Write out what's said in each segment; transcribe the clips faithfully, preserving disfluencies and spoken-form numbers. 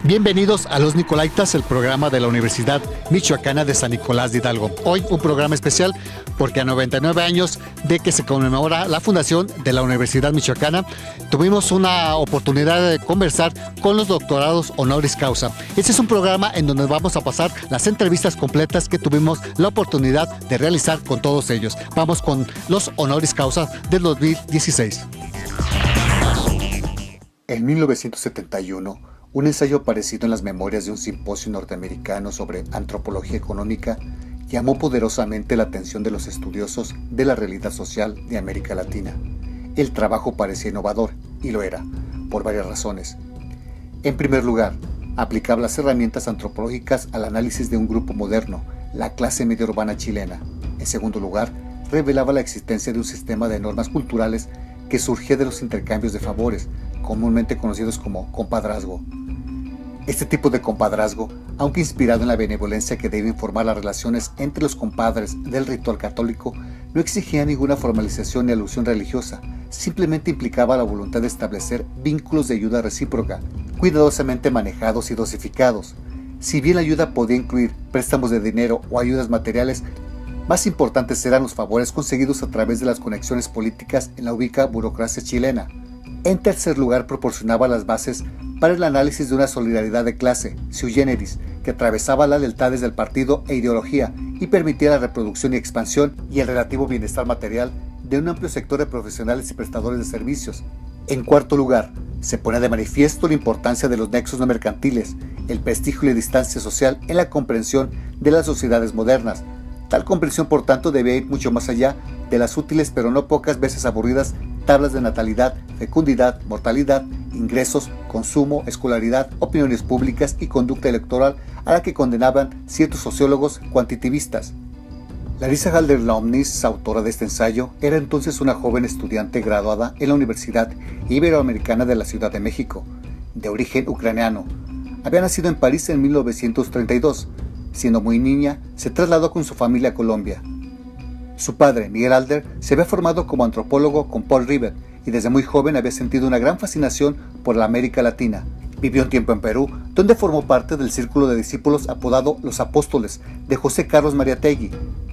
Bienvenidos a Los Nicolaitas, el programa de la Universidad Michoacana de San Nicolás de Hidalgo. Hoy un programa especial porque a noventa y nueve años de que se conmemora la fundación de la Universidad Michoacana, tuvimos una oportunidad de conversar con los doctorados honoris causa. Este es un programa en donde vamos a pasar las entrevistas completas que tuvimos la oportunidad de realizar con todos ellos. Vamos con los honoris causa del dos mil dieciséis. En mil novecientos setenta y uno, un ensayo aparecido en las memorias de un simposio norteamericano sobre antropología económica llamó poderosamente la atención de los estudiosos de la realidad social de América Latina. El trabajo parecía innovador, y lo era, por varias razones. En primer lugar, aplicaba las herramientas antropológicas al análisis de un grupo moderno, la clase media urbana chilena. En segundo lugar, revelaba la existencia de un sistema de normas culturales que surgía de los intercambios de favores, comúnmente conocidos como compadrazgo. Este tipo de compadrazgo, aunque inspirado en la benevolencia que debe informar las relaciones entre los compadres del ritual católico, no exigía ninguna formalización ni alusión religiosa, simplemente implicaba la voluntad de establecer vínculos de ayuda recíproca, cuidadosamente manejados y dosificados. Si bien la ayuda podía incluir préstamos de dinero o ayudas materiales, más importantes eran los favores conseguidos a través de las conexiones políticas en la ubicada burocracia chilena. En tercer lugar, proporcionaba las bases para el análisis de una solidaridad de clase, sui generis, que atravesaba las lealtades del partido e ideología y permitía la reproducción y expansión y el relativo bienestar material de un amplio sector de profesionales y prestadores de servicios. En cuarto lugar, se pone de manifiesto la importancia de los nexos no mercantiles, el prestigio y la distancia social en la comprensión de las sociedades modernas. Tal comprensión, por tanto, debía ir mucho más allá de las útiles pero no pocas veces aburridas tablas de natalidad, fecundidad, mortalidad, ingresos, consumo, escolaridad, opiniones públicas y conducta electoral a la que condenaban ciertos sociólogos cuantitivistas. Larissa Halder-Lomnis, autora de este ensayo, era entonces una joven estudiante graduada en la Universidad Iberoamericana de la Ciudad de México, de origen ucraniano. Había nacido en París en mil novecientos treinta y dos. Siendo muy niña, se trasladó con su familia a Colombia. Su padre, Miguel Halder, se había formado como antropólogo con Paul Rivet y desde muy joven había sentido una gran fascinación por la América Latina. Vivió un tiempo en Perú, donde formó parte del círculo de discípulos apodado Los Apóstoles de José Carlos Mariátegui.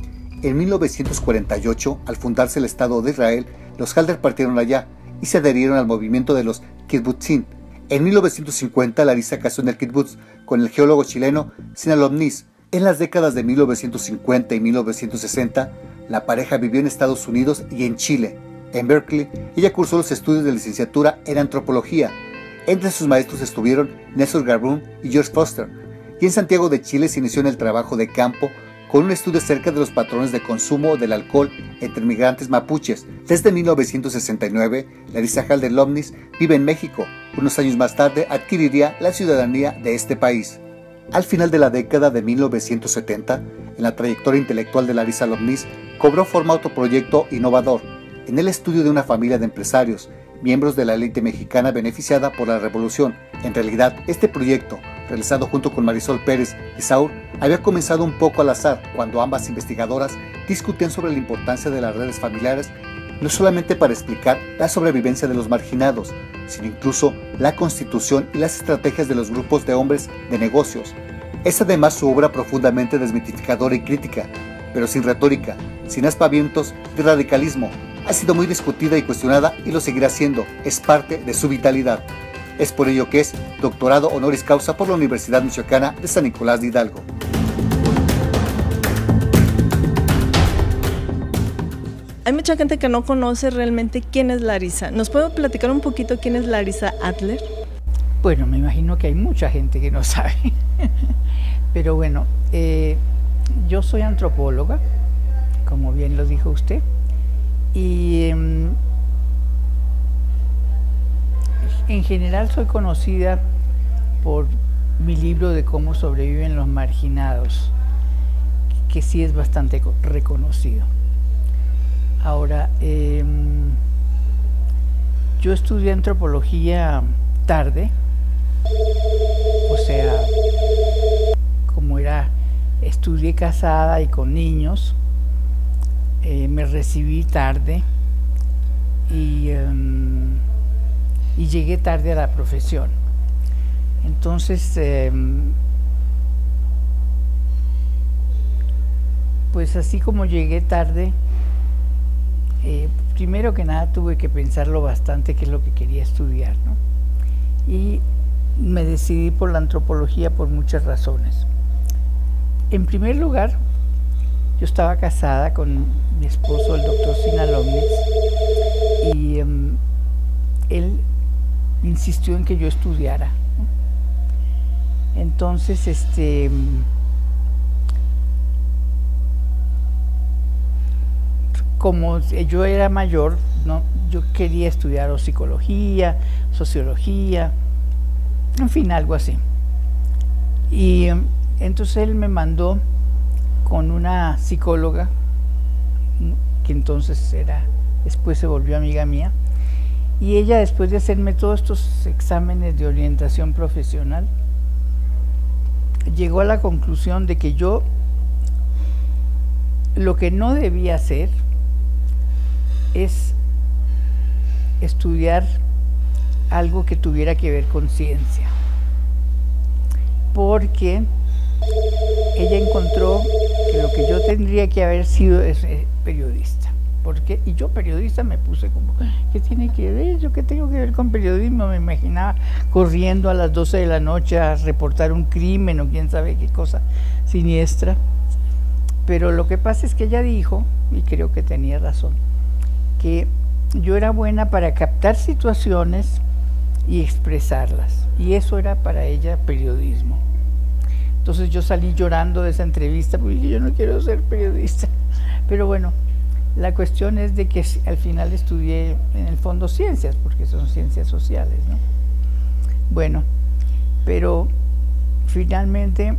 En mil novecientos cuarenta y ocho, al fundarse el Estado de Israel, los Halder partieron allá y se adherieron al movimiento de los kibbutzim. En mil novecientos cincuenta, Larissa casó en el kibbutz con el geólogo chileno Sinan Lomnis. En las décadas de mil novecientos cincuenta y mil novecientos sesenta, la pareja vivió en Estados Unidos y en Chile. En Berkeley, ella cursó los estudios de licenciatura en antropología. Entre sus maestros estuvieron Nelson Garbrun y George Foster. Y en Santiago de Chile se inició en el trabajo de campo con un estudio acerca de los patrones de consumo del alcohol entre migrantes mapuches. Desde mil novecientos sesenta y nueve, Larissa Halder-Lomnis vive en México. Unos años más tarde adquiriría la ciudadanía de este país. Al final de la década de mil novecientos setenta, en la trayectoria intelectual de Larissa Lomnis, cobró forma otro proyecto innovador, en el estudio de una familia de empresarios, miembros de la élite mexicana beneficiada por la revolución. En realidad, este proyecto, realizado junto con Marisol Pérez y Saur, había comenzado un poco al azar, cuando ambas investigadoras discutían sobre la importancia de las redes familiares, no solamente para explicar la sobrevivencia de los marginados, sino incluso la constitución y las estrategias de los grupos de hombres de negocios. Es además su obra profundamente desmitificadora y crítica, pero sin retórica, sin aspavientos de radicalismo. Ha sido muy discutida y cuestionada y lo seguirá siendo, es parte de su vitalidad. Es por ello que es doctorado honoris causa por la Universidad Michoacana de San Nicolás de Hidalgo. Hay mucha gente que no conoce realmente quién es Larissa. ¿Nos puede platicar un poquito quién es Larissa Adler? Bueno, me imagino que hay mucha gente que no sabe. Pero bueno, eh, yo soy antropóloga, como bien lo dijo usted, y eh, en general soy conocida por mi libro de cómo sobreviven los marginados, que sí es bastante reconocido. Ahora, eh, yo estudié antropología tarde, o sea, como era, estudié casada y con niños, eh, me recibí tarde y, um, y llegué tarde a la profesión. Entonces, eh, pues así como llegué tarde, eh, primero que nada tuve que pensarlo bastante qué es lo que quería estudiar, ¿no? Y me decidí por la antropología por muchas razones. En primer lugar, yo estaba casada con mi esposo, el doctor Sina Lomnitz, y um, él insistió en que yo estudiara, ¿no? Entonces, este, como yo era mayor, ¿no? Yo quería estudiar o psicología, sociología, en fin, algo así. Y um, entonces él me mandó con una psicóloga, que entonces era, después se volvió amiga mía, y ella, después de hacerme todos estos exámenes de orientación profesional, llegó a la conclusión de que yo lo que no debía hacer es estudiar algo que tuviera que ver con ciencia, porque ella encontró que lo que yo tendría que haber sido es eh, periodista. Porque, y yo periodista me puse como, ¿qué tiene que ver? ¿Yo qué tengo que ver con periodismo? Me imaginaba corriendo a las doce de la noche a reportar un crimen o quién sabe qué cosa siniestra. Pero lo que pasa es que ella dijo, y creo que tenía razón, que yo era buena para captar situaciones y expresarlas. Y eso era para ella periodismo. Entonces yo salí llorando de esa entrevista porque dije, yo no quiero ser periodista. Pero bueno, la cuestión es de que al final estudié en el fondo ciencias, porque son ciencias sociales, ¿no? Bueno, pero finalmente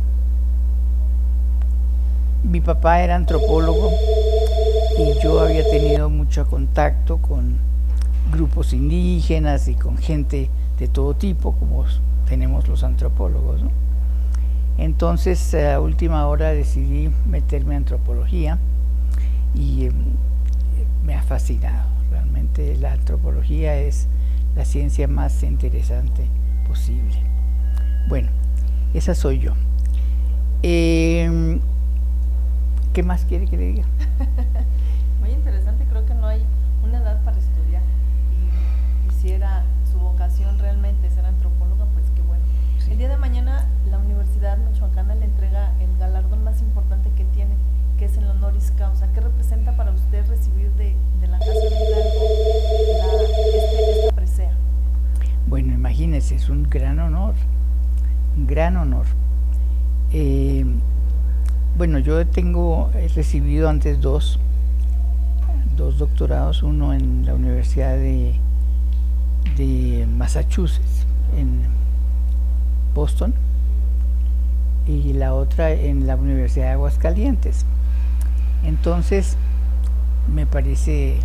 mi papá era antropólogo y yo había tenido mucho contacto con grupos indígenas y con gente de todo tipo, como tenemos los antropólogos, ¿no? Entonces, a última hora decidí meterme a antropología y eh, me ha fascinado. Realmente la antropología es la ciencia más interesante posible. Bueno, esa soy yo. Eh, ¿Qué más quiere que le diga? Muy interesante, creo que no hay una edad para estudiar. Y quisiera su vocación realmente ser antropóloga, pues qué bueno. Sí. El día de mañana la Universidad Michoacana le entrega el galardón más importante que tiene, que es el honoris causa. ¿Qué representa para usted recibir de, de la Casa de Hidalgo la, este, esta presea? Bueno, imagínese, es un gran honor, un gran honor. Eh, bueno, yo tengo, he recibido antes dos, dos doctorados, uno en la Universidad de, de Massachusetts, en Boston, y la otra en la Universidad de Aguascalientes. Entonces, me parece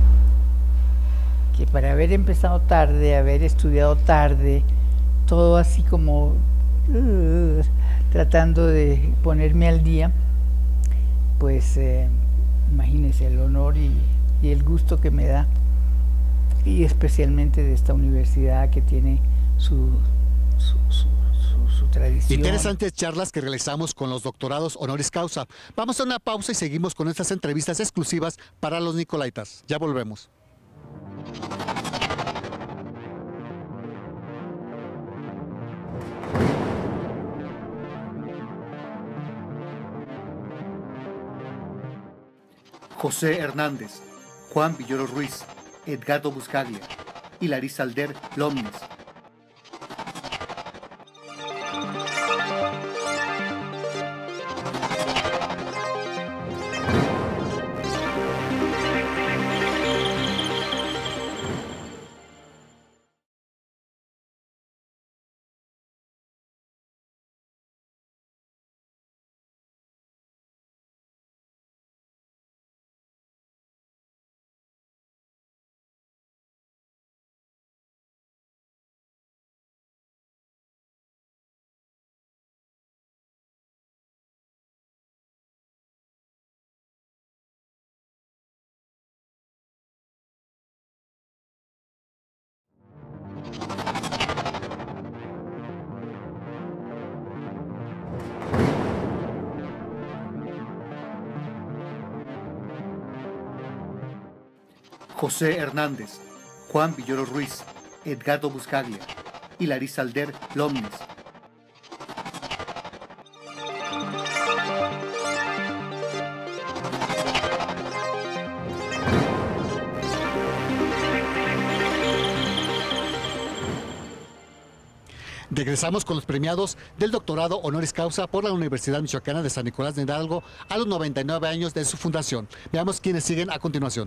que para haber empezado tarde, haber estudiado tarde, todo así como uh, tratando de ponerme al día, pues eh, imagínense el honor y, y el gusto que me da, y especialmente de esta universidad que tiene su, su, su Su, su tradición. Interesantes charlas que realizamos con los doctorados honoris causa. Vamos a una pausa y seguimos con estas entrevistas exclusivas para los Nicolaitas. Ya volvemos. José Hernández, Juan Villoro Ruiz, Edgardo Buscaglia y Larisa Alder Lomnitz José Hernández, Juan Villoro Ruiz, Edgardo Buscaglia y Larisa Alder Lomnes. Regresamos con los premiados del doctorado honoris causa por la Universidad Michoacana de San Nicolás de Hidalgo a los noventa y nueve años de su fundación. Veamos quiénes siguen a continuación.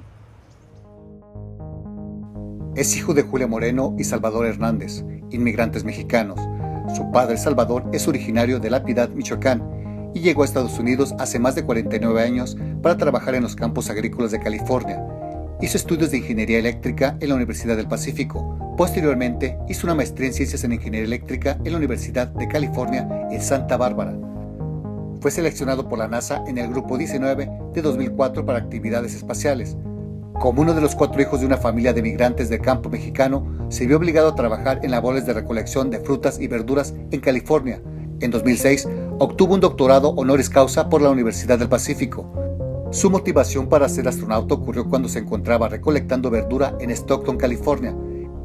Es hijo de Julia Moreno y Salvador Hernández, inmigrantes mexicanos. Su padre, Salvador, es originario de La Piedad, Michoacán, y llegó a Estados Unidos hace más de cuarenta y nueve años para trabajar en los campos agrícolas de California. Hizo estudios de ingeniería eléctrica en la Universidad del Pacífico. Posteriormente, hizo una maestría en Ciencias en Ingeniería Eléctrica en la Universidad de California en Santa Bárbara. Fue seleccionado por la NASA en el Grupo diecinueve de dos mil cuatro para actividades espaciales. Como uno de los cuatro hijos de una familia de migrantes del campo mexicano, se vio obligado a trabajar en labores de recolección de frutas y verduras en California. En dos mil seis, obtuvo un doctorado honoris causa por la Universidad del Pacífico. Su motivación para ser astronauta ocurrió cuando se encontraba recolectando verdura en Stockton, California,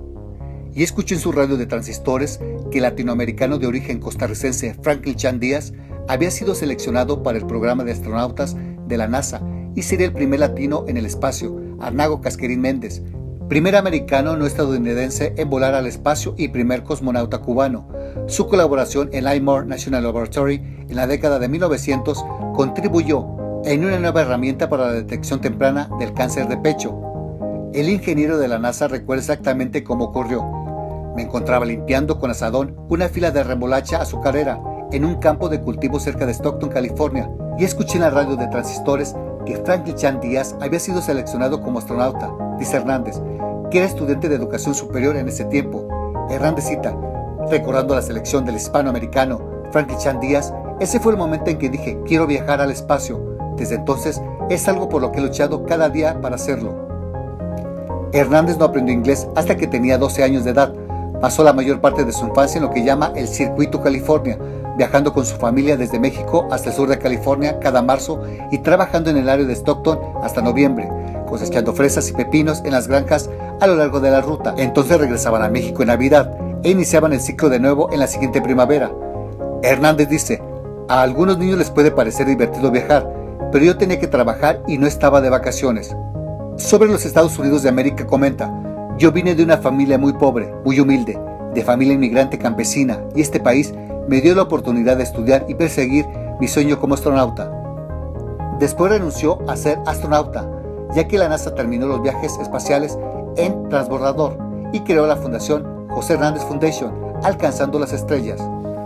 y escuchó en su radio de transistores que el latinoamericano de origen costarricense Franklin Chan Díaz había sido seleccionado para el programa de astronautas de la NASA y sería el primer latino en el espacio, Arnago Casquerín Méndez, primer americano no estadounidense en volar al espacio y primer cosmonauta cubano. Su colaboración en Livermore National Laboratory en la década de mil novecientos contribuyó en una nueva herramienta para la detección temprana del cáncer de pecho. El ingeniero de la NASA recuerda exactamente cómo ocurrió. Me encontraba limpiando con asadón una fila de remolacha azucarera en un campo de cultivo cerca de Stockton, California, y escuché en la radio de transistores que Franklin Chan Díaz había sido seleccionado como astronauta, dice Hernández, que era estudiante de educación superior en ese tiempo. Hernández cita, recordando la selección del hispanoamericano Franklin Chan Díaz, ese fue el momento en que dije, quiero viajar al espacio. Desde entonces es algo por lo que he luchado cada día para hacerlo. Hernández no aprendió inglés hasta que tenía doce años de edad. Pasó la mayor parte de su infancia en lo que llama el Circuito California, viajando con su familia desde México hasta el sur de California cada marzo y trabajando en el área de Stockton hasta noviembre, cosechando fresas y pepinos en las granjas a lo largo de la ruta. Entonces regresaban a México en Navidad e iniciaban el ciclo de nuevo en la siguiente primavera. Hernández dice, a algunos niños les puede parecer divertido viajar, pero yo tenía que trabajar y no estaba de vacaciones. Sobre los Estados Unidos de América comenta, yo vine de una familia muy pobre, muy humilde, de familia inmigrante campesina, y este país me dio la oportunidad de estudiar y perseguir mi sueño como astronauta. Después renunció a ser astronauta, ya que la NASA terminó los viajes espaciales en transbordador y creó la fundación José Hernández Foundation, Alcanzando las Estrellas.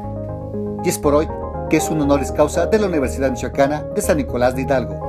Y es por hoy que es un honoris causa de la Universidad Michoacana de San Nicolás de Hidalgo.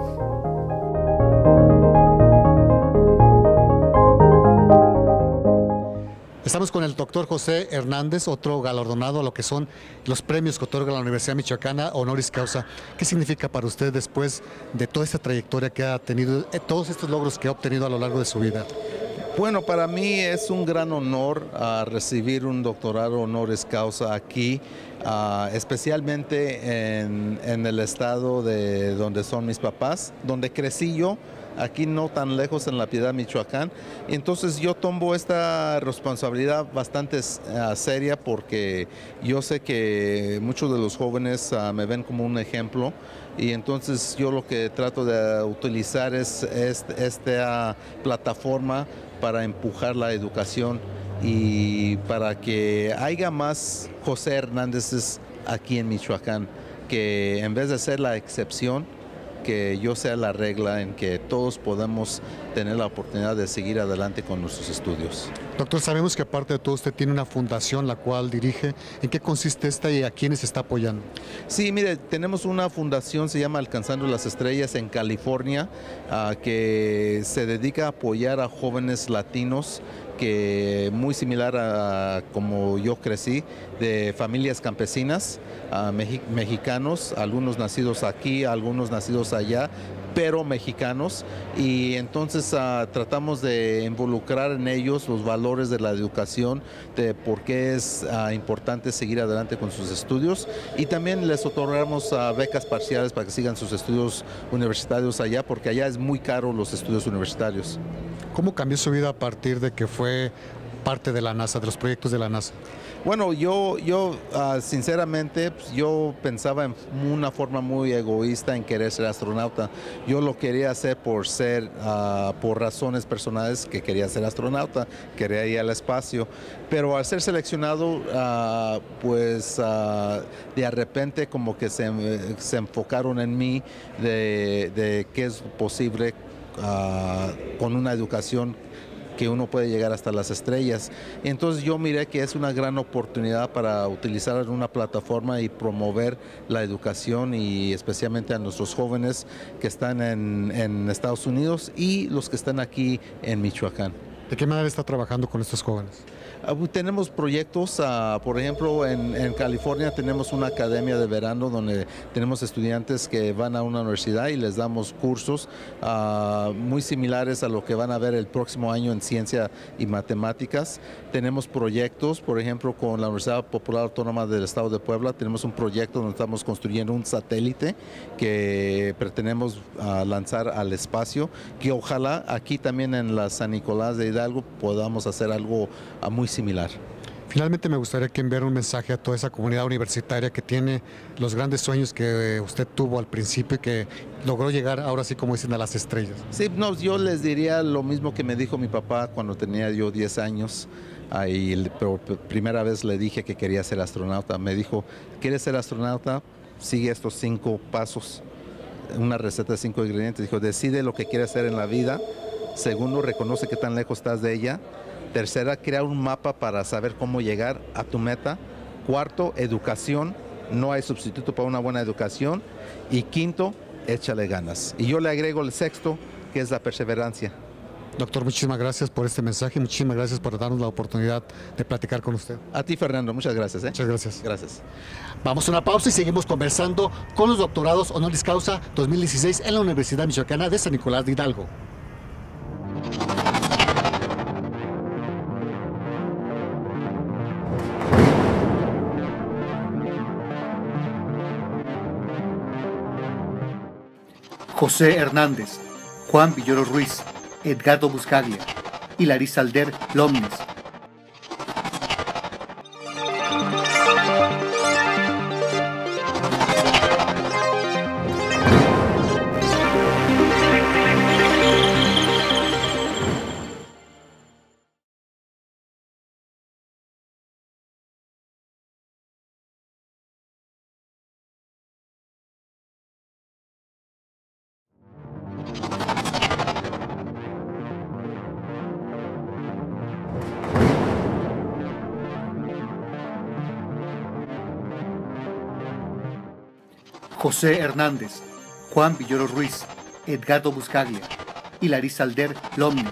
Estamos con el doctor José Hernández, otro galardonado a lo que son los premios que otorga la Universidad Michoacana honoris causa. ¿Qué significa para usted después de toda esta trayectoria que ha tenido, todos estos logros que ha obtenido a lo largo de su vida? Bueno, para mí es un gran honor uh, recibir un doctorado honoris causa aquí, uh, especialmente en, en el estado de donde son mis papás, donde crecí yo. Aquí no tan lejos en La Piedad, Michoacán. Entonces yo tomo esta responsabilidad bastante uh, seria porque yo sé que muchos de los jóvenes uh, me ven como un ejemplo y entonces yo lo que trato de utilizar es, es esta plataforma para empujar la educación y para que haya más José Hernándezes aquí en Michoacán, que en vez de ser la excepción, que yo sea la regla en que todos podamos tener la oportunidad de seguir adelante con nuestros estudios. Doctor, sabemos que aparte de todo usted tiene una fundación la cual dirige. ¿En qué consiste esta y a quiénes está apoyando? Sí, mire, tenemos una fundación, se llama Alcanzando las Estrellas en California, uh, que se dedica a apoyar a jóvenes latinos que muy similar a como yo crecí, de familias campesinas, uh, mexi mexicanos, algunos nacidos aquí, algunos nacidos allá, pero mexicanos, y entonces uh, tratamos de involucrar en ellos los valores de la educación, de por qué es uh, importante seguir adelante con sus estudios, y también les otorgamos uh, becas parciales para que sigan sus estudios universitarios allá, porque allá es muy caro los estudios universitarios. ¿Cómo cambió su vida a partir de que fue parte de la NASA, de los proyectos de la NASA? Bueno, yo, yo uh, sinceramente, pues, yo pensaba en una forma muy egoísta en querer ser astronauta. Yo lo quería hacer por ser, uh, por razones personales, que quería ser astronauta, quería ir al espacio. Pero al ser seleccionado, uh, pues uh, de repente como que se, se enfocaron en mí de, de qué es posible uh, con una educación que uno puede llegar hasta las estrellas. Entonces yo miré que es una gran oportunidad para utilizar una plataforma y promover la educación, y especialmente a nuestros jóvenes que están en, en Estados Unidos y los que están aquí en Michoacán. ¿De qué manera está trabajando con estos jóvenes? Uh, tenemos proyectos, uh, por ejemplo, en, en California tenemos una academia de verano donde tenemos estudiantes que van a una universidad y les damos cursos uh, muy similares a lo que van a ver el próximo año en ciencia y matemáticas. Tenemos proyectos, por ejemplo, con la Universidad Popular Autónoma del Estado de Puebla, tenemos un proyecto donde estamos construyendo un satélite que pretendemos uh, lanzar al espacio, que ojalá aquí también en la San Nicolás de Hidalgo podamos hacer algo uh, muy similar. Finalmente me gustaría que enviara un mensaje a toda esa comunidad universitaria que tiene los grandes sueños que usted tuvo al principio y que logró llegar ahora sí, como dicen, a las estrellas. Sí, no, yo les diría lo mismo que me dijo mi papá cuando tenía yo diez años. Ahí, por primera vez le dije que quería ser astronauta. Me dijo, ¿quieres ser astronauta? Sigue estos cinco pasos, una receta de cinco ingredientes. Dijo, decide lo que quieres hacer en la vida. Segundo, reconoce qué tan lejos estás de ella. Tercera, crea un mapa para saber cómo llegar a tu meta. Cuarto, educación. No hay sustituto para una buena educación. Y quinto, échale ganas. Y yo le agrego el sexto, que es la perseverancia. Doctor, muchísimas gracias por este mensaje, muchísimas gracias por darnos la oportunidad de platicar con usted. A ti, Fernando, muchas gracias. ¿eh? Muchas gracias. Gracias. Vamos a una pausa y seguimos conversando con los doctorados honoris causa dos mil dieciséis en la Universidad Michoacana de San Nicolás de Hidalgo. José Hernández, Juan Villoro Ruiz, Edgardo Buscaglia y Larisa Alder Lomnes. José Hernández, Juan Villoro Ruiz, Edgardo Buscaglia y Larisa Alder Lomnes.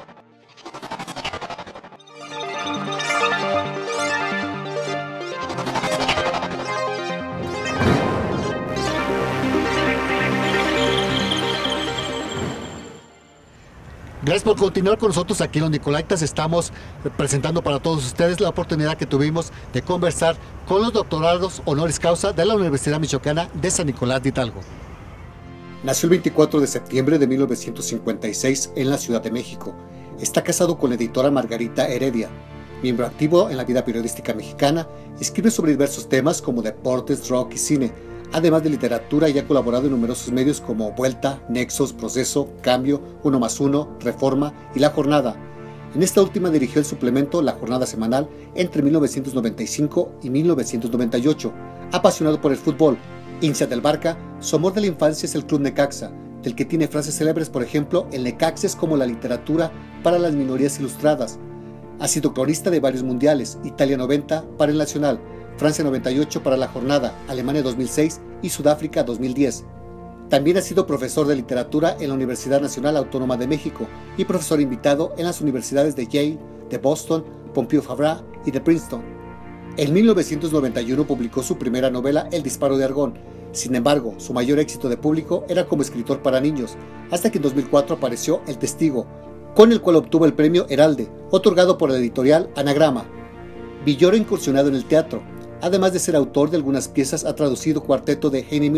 Gracias por continuar con nosotros aquí en Los Nicolaitas. Estamos presentando para todos ustedes la oportunidad que tuvimos de conversar con los doctorados honoris causa de la Universidad Michoacana de San Nicolás de Hidalgo. Nació el veinticuatro de septiembre de mil novecientos cincuenta y seis en la Ciudad de México. Está casado con la editora Margarita Heredia. Miembro activo en la vida periodística mexicana, escribe sobre diversos temas como deportes, rock y cine. Además de literatura, y ha colaborado en numerosos medios como Vuelta, Nexos, Proceso, Cambio, Uno más Uno, Reforma y La Jornada. En esta última dirigió el suplemento La Jornada Semanal entre mil novecientos noventa y cinco y mil novecientos noventa y ocho. Apasionado por el fútbol, hincha del Barca, su amor de la infancia es el Club Necaxa, del que tiene frases célebres, por ejemplo, el Necaxa es como la literatura para las minorías ilustradas. Ha sido cronista de varios mundiales, Italia noventa para el Nacional, Francia noventa y ocho para La Jornada, Alemania dos mil seis y Sudáfrica dos mil diez. También ha sido profesor de literatura en la Universidad Nacional Autónoma de México y profesor invitado en las universidades de Yale, de Boston, Pompeu Fabra y de Princeton. En mil novecientos noventa y uno publicó su primera novela El Disparo de Argón. Sin embargo, su mayor éxito de público era como escritor para niños, hasta que en dos mil cuatro apareció El Testigo, con el cual obtuvo el premio Heralde, otorgado por la editorial Anagrama. Villoro ha incursionado en el teatro. Además de ser autor de algunas piezas, ha traducido Cuarteto de Heine Müller,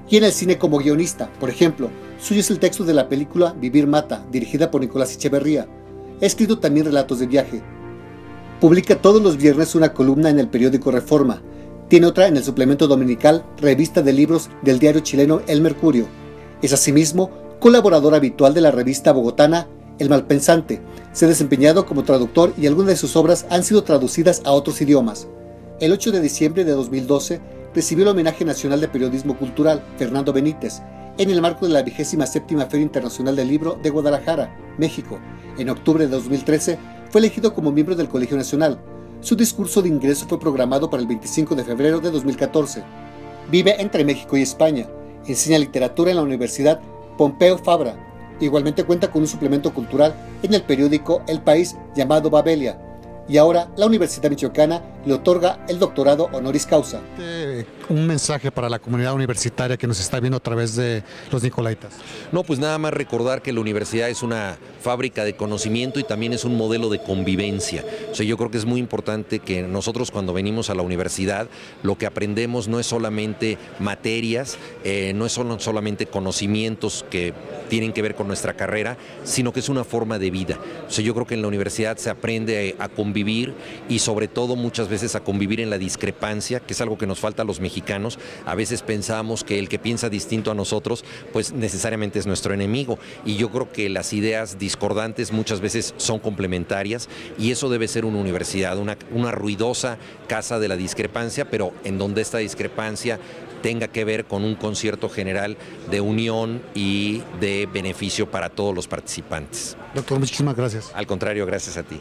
y en el cine como guionista. Por ejemplo, suyo es el texto de la película Vivir Mata, dirigida por Nicolás Echeverría. Ha escrito también relatos de viaje. Publica todos los viernes una columna en el periódico Reforma. Tiene otra en el suplemento dominical Revista de Libros del diario chileno El Mercurio. Es asimismo colaborador habitual de la revista bogotana El Malpensante. Se ha desempeñado como traductor y algunas de sus obras han sido traducidas a otros idiomas. El ocho de diciembre de dos mil doce recibió el Homenaje Nacional de Periodismo Cultural Fernando Benítez en el marco de la vigésima séptima Feria Internacional del Libro de Guadalajara, México. En octubre de dos mil trece fue elegido como miembro del Colegio Nacional. Su discurso de ingreso fue programado para el veinticinco de febrero de dos mil catorce. Vive entre México y España. Enseña literatura en la Universidad Pompeu Fabra. Igualmente cuenta con un suplemento cultural en el periódico El País llamado Babelia. Y ahora la Universidad Michoacana le otorga el doctorado honoris causa. Un mensaje para la comunidad universitaria que nos está viendo a través de los Nicolaitas. No, pues nada más recordar que la universidad es una fábrica de conocimiento y también es un modelo de convivencia. O sea, yo creo que es muy importante que nosotros cuando venimos a la universidad lo que aprendemos no es solamente materias, eh, no es solo, solamente conocimientos que tienen que ver con nuestra carrera, sino que es una forma de vida. O sea, yo creo que en la universidad se aprende a convivir y sobre todo muchas veces a convivir en la discrepancia, que es algo que nos falta a los mexicanos. A veces pensamos que el que piensa distinto a nosotros, pues necesariamente es nuestro enemigo. Y yo creo que las ideas discordantes muchas veces son complementarias y eso debe ser una universidad, una, una ruidosa casa de la discrepancia, pero en donde esta discrepancia tenga que ver con un concierto general de unión y de beneficio para todos los participantes. Doctor, muchísimas gracias. Al contrario, gracias a ti.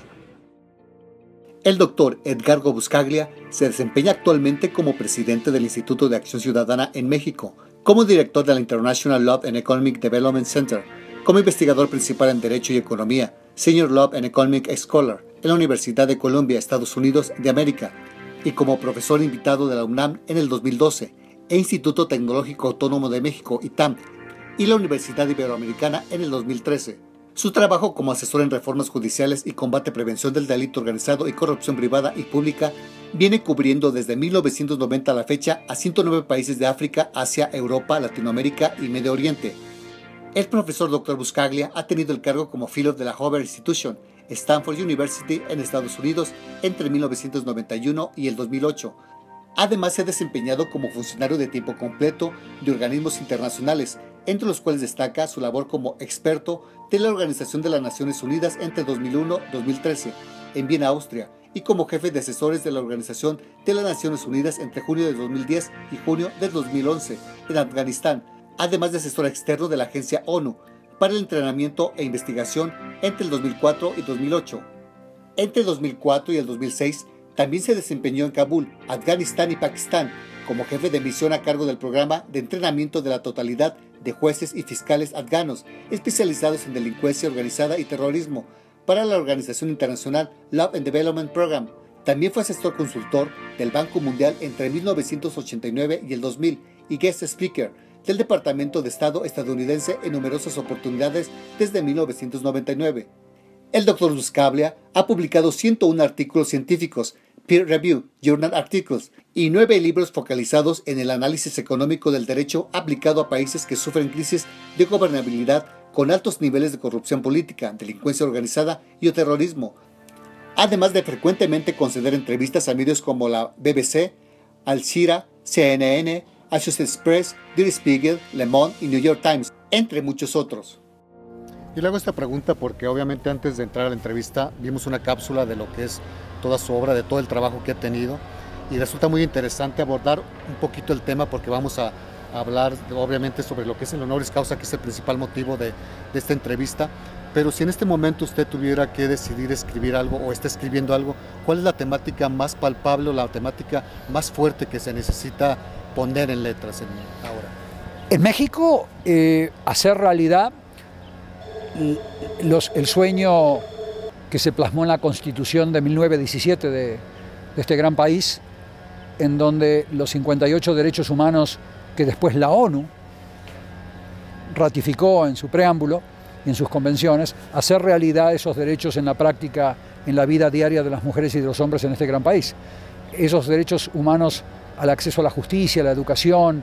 El doctor Edgardo Buscaglia se desempeña actualmente como presidente del Instituto de Acción Ciudadana en México, como director de la International Law and Economic Development Center, como investigador principal en Derecho y Economía, Senior Law and Economic Scholar en la Universidad de Columbia, Estados Unidos de América, y como profesor invitado de la UNAM en el dos mil doce, e Instituto Tecnológico Autónomo de México, I T A M, y la Universidad Iberoamericana en el dos mil trece. Su trabajo como asesor en reformas judiciales y combate prevención del delito organizado y corrupción privada y pública viene cubriendo desde mil novecientos noventa a la fecha a ciento nueve países de África, Asia, Europa, Latinoamérica y Medio Oriente. El profesor doctor Buscaglia ha tenido el cargo como Fellow de la Hoover Institution, Stanford University en Estados Unidos entre mil novecientos noventa y uno y el dos mil ocho. Además se ha desempeñado como funcionario de tiempo completo de organismos internacionales, entre los cuales destaca su labor como experto de la Organización de las Naciones Unidas entre dos mil uno y dos mil trece en Viena, Austria, y como jefe de asesores de la Organización de las Naciones Unidas entre junio de dos mil diez y junio de dos mil once en Afganistán, además de asesor externo de la Agencia ONU para el Entrenamiento e Investigación entre el dos mil cuatro y dos mil ocho. Entre el dos mil cuatro y el dos mil seis también se desempeñó en Kabul, Afganistán y Pakistán como jefe de misión a cargo del programa de entrenamiento de la totalidad de jueces y fiscales afganos especializados en delincuencia organizada y terrorismo para la Organización Internacional Law and Development Program. También fue asesor consultor del Banco Mundial entre mil novecientos ochenta y nueve y el dos mil y guest speaker del Departamento de Estado estadounidense en numerosas oportunidades desde mil novecientos noventa y nueve. El doctor Buscaglia ha publicado ciento uno artículos científicos, peer review, journal articles, y nueve libros focalizados en el análisis económico del derecho aplicado a países que sufren crisis de gobernabilidad con altos niveles de corrupción política, delincuencia organizada y o terrorismo, además de frecuentemente conceder entrevistas a medios como la B B C, Al Jazeera, C N N, Associated Press, Der Spiegel, Le Monde y New York Times, entre muchos otros. Y le hago esta pregunta porque obviamente antes de entrar a la entrevista vimos una cápsula de lo que es toda su obra, de todo el trabajo que ha tenido, y resulta muy interesante abordar un poquito el tema porque vamos a, a hablar obviamente sobre lo que es el honoris causa, que es el principal motivo de, de esta entrevista. Pero si en este momento usted tuviera que decidir escribir algo o está escribiendo algo, ¿cuál es la temática más palpable o la temática más fuerte que se necesita poner en letras en, ahora? En México, eh, hacer realidad los, el sueño que se plasmó en la Constitución de mil novecientos diecisiete de, de este gran país, en donde los cincuenta y ocho derechos humanos que después la ONU ratificó en su preámbulo y en sus convenciones, hacer realidad esos derechos en la práctica, en la vida diaria de las mujeres y de los hombres en este gran país. Esos derechos humanos al acceso a la justicia, a la educación,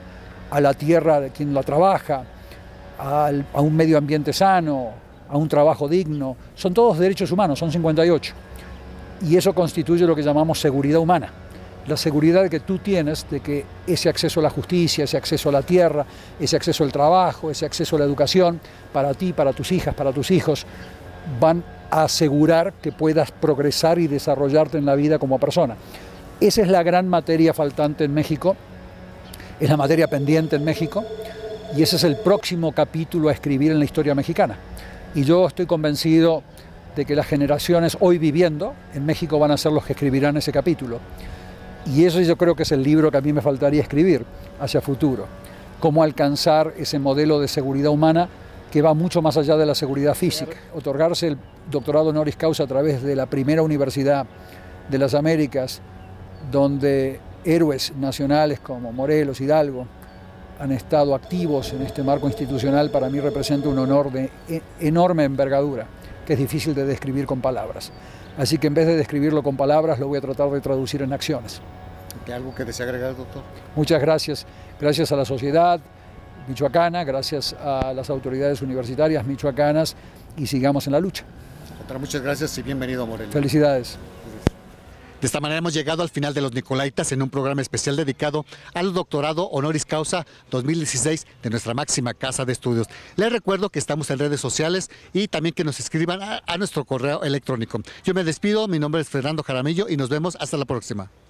a la tierra de quien la trabaja, al, a un medio ambiente sano, a un trabajo digno. Son todos derechos humanos, son cincuenta y ocho. Y eso constituye lo que llamamos seguridad humana. La seguridad que tú tienes de que ese acceso a la justicia, ese acceso a la tierra, ese acceso al trabajo, ese acceso a la educación, para ti, para tus hijas, para tus hijos, van a asegurar que puedas progresar y desarrollarte en la vida como persona. Esa es la gran materia faltante en México, es la materia pendiente en México, y ese es el próximo capítulo a escribir en la historia mexicana. Y yo estoy convencido de que las generaciones hoy viviendo en México van a ser los que escribirán ese capítulo. Y eso yo creo que es el libro que a mí me faltaría escribir hacia futuro. Cómo alcanzar ese modelo de seguridad humana que va mucho más allá de la seguridad física. Otorgarse el doctorado honoris causa a través de la primera universidad de las Américas, donde héroes nacionales como Morelos, Hidalgo, han estado activos en este marco institucional, para mí representa un honor de enorme envergadura, que es difícil de describir con palabras. Así que en vez de describirlo con palabras, lo voy a tratar de traducir en acciones. ¿Algo que desea agregar, doctor? Muchas gracias. Gracias a la sociedad michoacana, gracias a las autoridades universitarias michoacanas, y sigamos en la lucha. Doctor, muchas gracias y bienvenido a Morelia. Felicidades. De esta manera hemos llegado al final de Los Nicolaitas, en un programa especial dedicado al doctorado honoris causa dos mil dieciséis de nuestra máxima casa de estudios. Les recuerdo que estamos en redes sociales y también que nos escriban a, a nuestro correo electrónico. Yo me despido, mi nombre es Fernando Jaramillo y nos vemos hasta la próxima.